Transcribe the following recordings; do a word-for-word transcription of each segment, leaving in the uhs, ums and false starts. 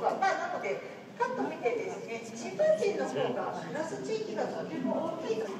が、まあなのでパッと見てですね、チンパンジーの方が暮らす地域がとても大きいと。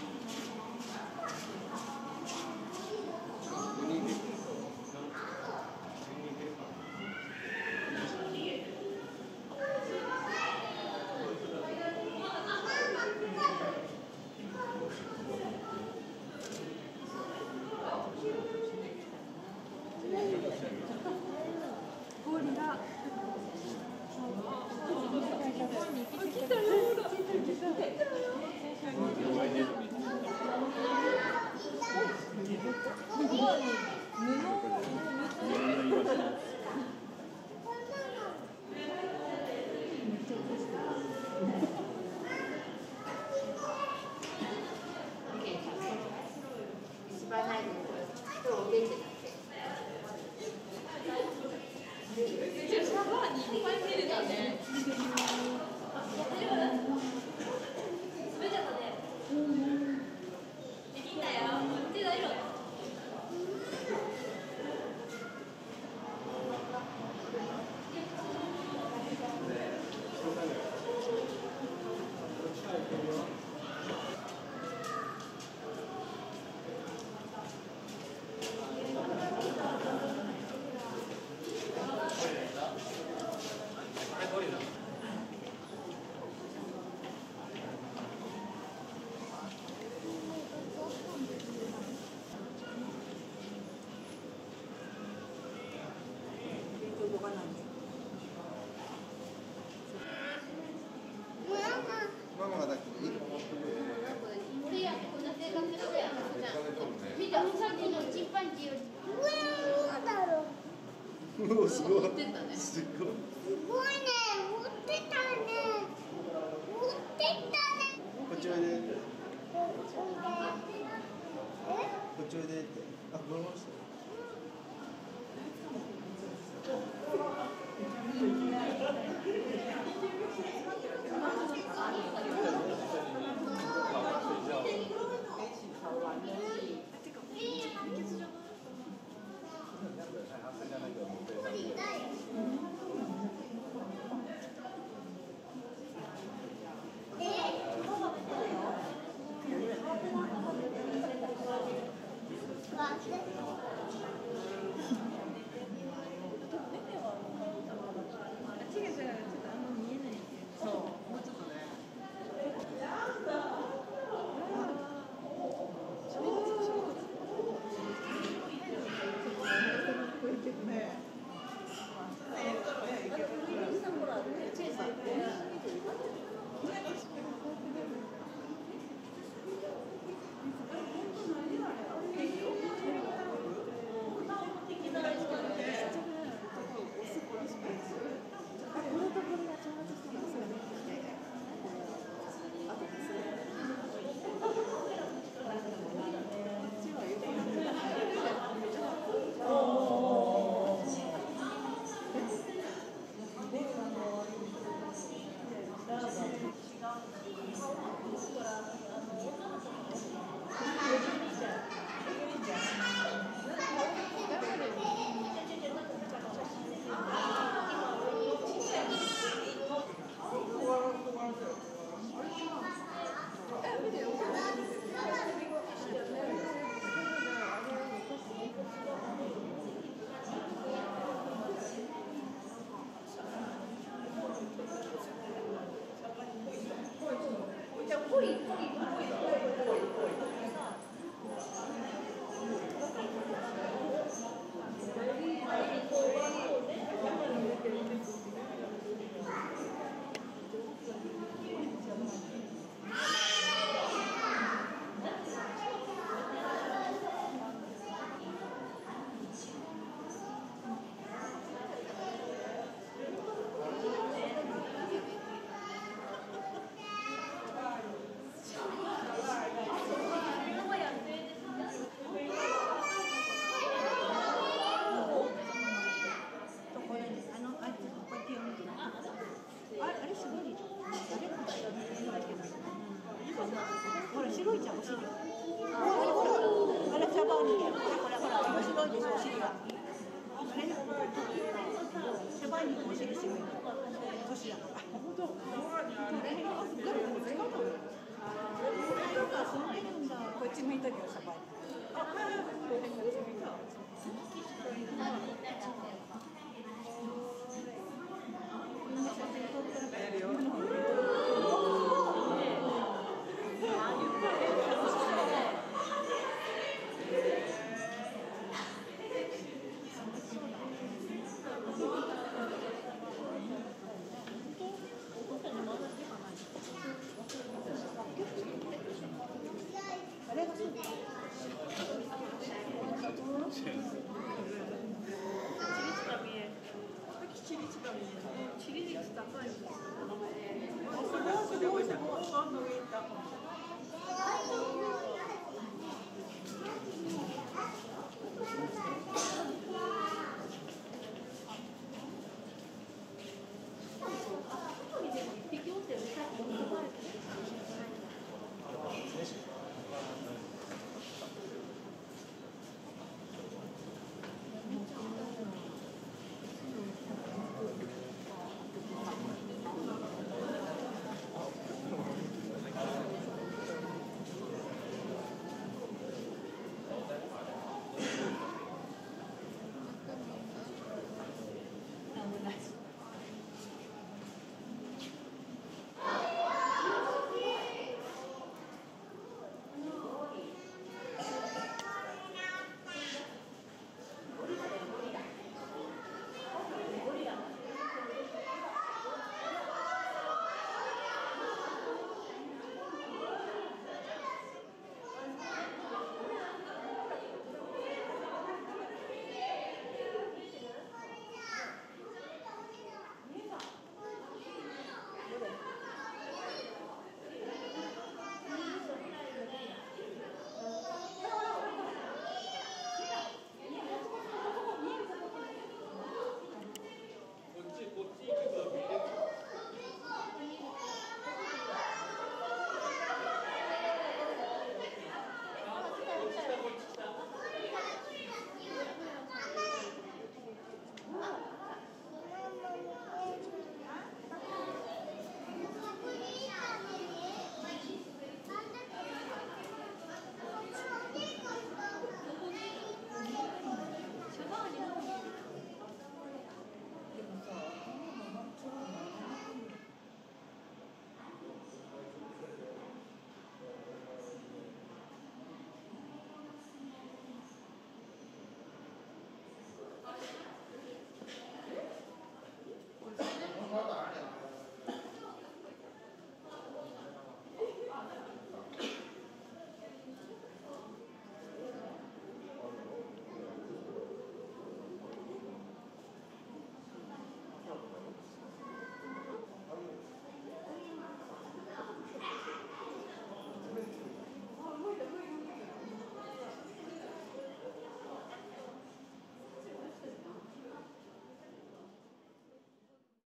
ママがだけどいい？ 俺やこんな生活してやん。見たさっきのチンパンジーより。うわーだろう。 うわすごい。 持ってたね。 すごい。 すごいね。持ってたね。持ってたね。 こっちおいで。 え？ こっちおいでって。あ、ごめんなさい。 ほら白いじゃんお尻。ほらほらあれシャバーニや。これほら面白いでしょお尻が。あれシャバーニのお尻白い。 年やから。本当。こっち向いとるよ、シャバに。